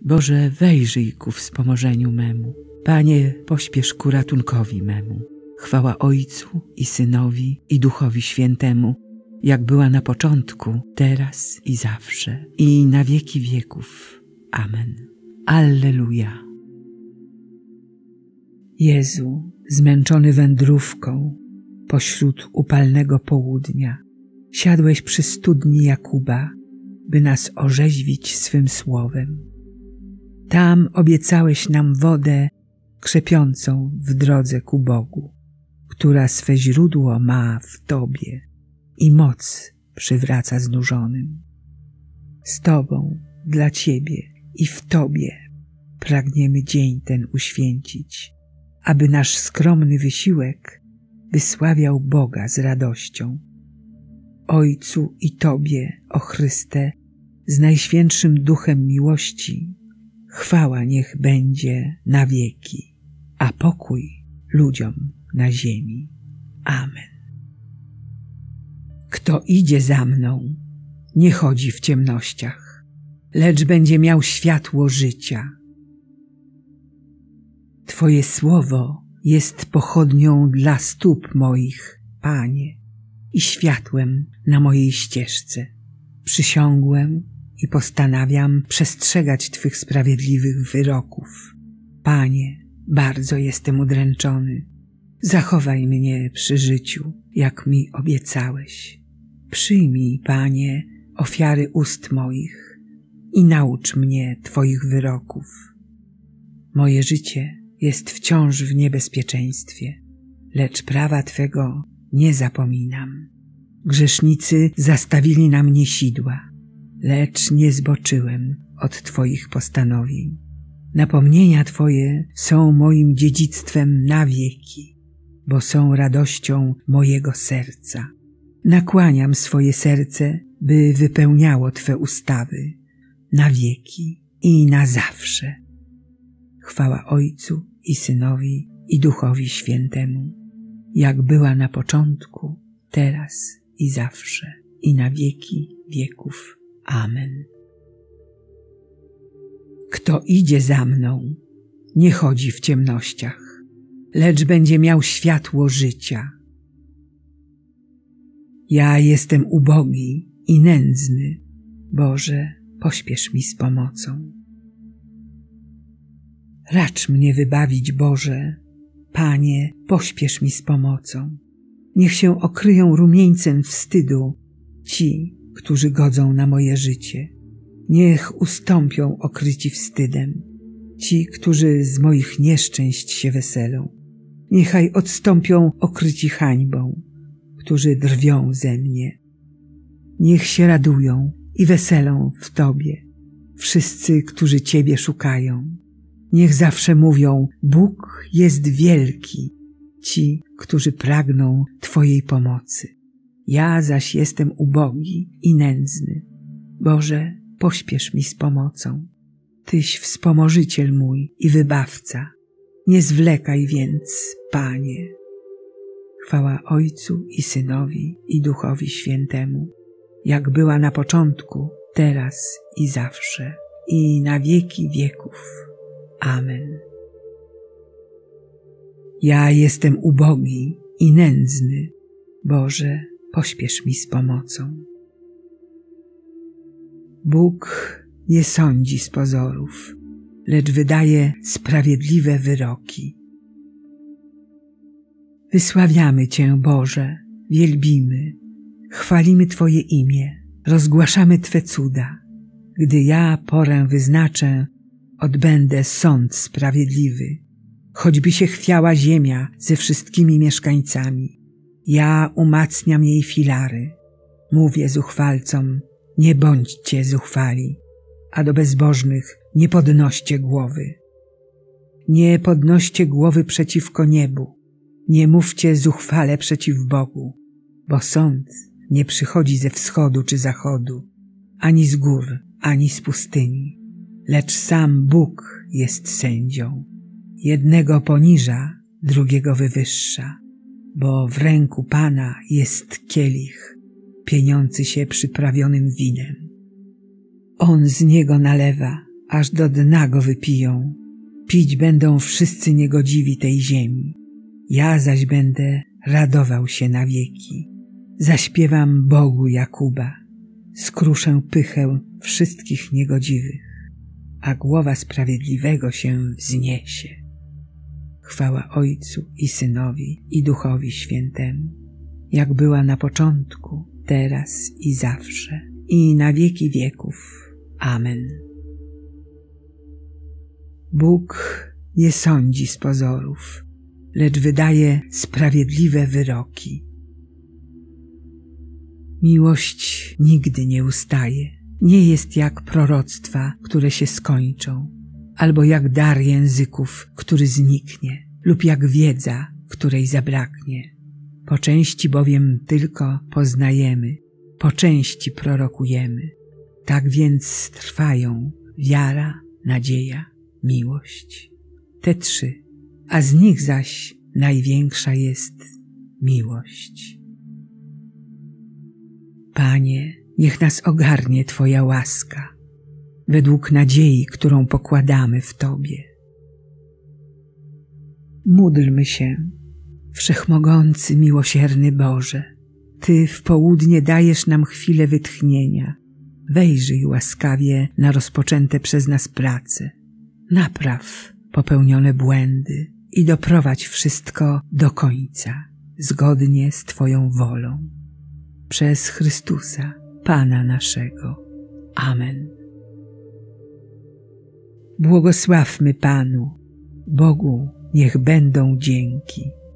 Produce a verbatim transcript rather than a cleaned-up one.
Boże, wejrzyj ku wspomożeniu memu. Panie, pośpiesz ku ratunkowi memu. Chwała Ojcu i Synowi i Duchowi Świętemu, jak była na początku, teraz i zawsze, i na wieki wieków. Amen. Alleluja. Jezu, zmęczony wędrówką, pośród upalnego południa, siadłeś przy studni Jakuba, by nas orzeźwić swym słowem. Tam obiecałeś nam wodę krzepiącą w drodze ku Bogu, która swe źródło ma w Tobie i moc przywraca znużonym. Z Tobą, dla Ciebie i w Tobie pragniemy dzień ten uświęcić, aby nasz skromny wysiłek wysławiał Boga z radością. Ojcu i Tobie, o Chryste, z Najświętszym Duchem miłości, chwała niech będzie na wieki, a pokój ludziom na ziemi. Amen. Kto idzie za mną, nie chodzi w ciemnościach, lecz będzie miał światło życia. Twoje słowo jest pochodnią dla stóp moich, Panie, i światłem na mojej ścieżce. Przysiągłem i postanawiam przestrzegać Twych sprawiedliwych wyroków. Panie, bardzo jestem udręczony. Zachowaj mnie przy życiu, jak mi obiecałeś. Przyjmij, Panie, ofiary ust moich i naucz mnie Twoich wyroków. Moje życie jest wciąż w niebezpieczeństwie, lecz prawa Twego nie zapominam. Grzesznicy zastawili na mnie sidła, lecz nie zboczyłem od Twoich postanowień. Napomnienia Twoje są moim dziedzictwem na wieki, bo są radością mojego serca. Nakłaniam swoje serce, by wypełniało Twe ustawy na wieki i na zawsze. Chwała Ojcu i Synowi i Duchowi Świętemu, jak była na początku, teraz i zawsze, i na wieki wieków. Amen. Kto idzie za mną, nie chodzi w ciemnościach, lecz będzie miał światło życia. Ja jestem ubogi i nędzny. Boże, pośpiesz mi z pomocą. Racz mnie wybawić, Boże. Panie, pośpiesz mi z pomocą. Niech się okryją rumieńcem wstydu ci, którzy godzą na moje życie. Niech ustąpią okryci wstydem ci, którzy z moich nieszczęść się weselą. Niechaj odstąpią okryci hańbą, którzy drwią ze mnie. Niech się radują i weselą w Tobie wszyscy, którzy Ciebie szukają. Niech zawsze mówią: Bóg jest wielki, ci, którzy pragną Twojej pomocy. Ja zaś jestem ubogi i nędzny. Boże, pośpiesz mi z pomocą. Tyś wspomożyciel mój i wybawca. Nie zwlekaj więc, Panie. Chwała Ojcu i Synowi i Duchowi Świętemu, jak była na początku, teraz i zawsze, i na wieki wieków. Amen. Ja jestem ubogi i nędzny. Boże, pośpiesz mi z pomocą. Bóg nie sądzi z pozorów, lecz wydaje sprawiedliwe wyroki. Wysławiamy Cię, Boże, wielbimy, chwalimy Twoje imię, rozgłaszamy Twe cuda. Gdy ja porę wyznaczę, odbędę sąd sprawiedliwy, choćby się chwiała ziemia ze wszystkimi mieszkańcami. Ja umacniam jej filary. Mówię zuchwalcom: nie bądźcie zuchwali, a do bezbożnych nie podnoście głowy. Nie podnoście głowy przeciwko niebu, nie mówcie zuchwale przeciw Bogu, bo sąd nie przychodzi ze wschodu czy zachodu, ani z gór, ani z pustyni, lecz sam Bóg jest sędzią. Jednego poniża, drugiego wywyższa, bo w ręku Pana jest kielich, pieniący się przyprawionym winem. On z niego nalewa, aż do dna go wypiją. Pić będą wszyscy niegodziwi tej ziemi. Ja zaś będę radował się na wieki. Zaśpiewam Bogu Jakuba. Skruszę pychę wszystkich niegodziwych, a głowa sprawiedliwego się wzniesie. Chwała Ojcu i Synowi i Duchowi Świętemu, jak była na początku, teraz i zawsze, i na wieki wieków. Amen. Bóg nie sądzi z pozorów, lecz wydaje sprawiedliwe wyroki. Miłość nigdy nie ustaje, nie jest jak proroctwa, które się skończą, albo jak dar języków, który zniknie, lub jak wiedza, której zabraknie. Po części bowiem tylko poznajemy, po części prorokujemy. Tak więc trwają wiara, nadzieja, miłość. Te trzy, a z nich zaś największa jest miłość. Panie, niech nas ogarnie Twoja łaska, według nadziei, którą pokładamy w Tobie. Módlmy się. Wszechmogący, miłosierny Boże, Ty w południe dajesz nam chwilę wytchnienia. Wejrzyj łaskawie na rozpoczęte przez nas prace. Napraw popełnione błędy i doprowadź wszystko do końca, zgodnie z Twoją wolą. Przez Chrystusa, Pana naszego. Amen. Błogosławmy Panu, Bogu niech będą dzięki.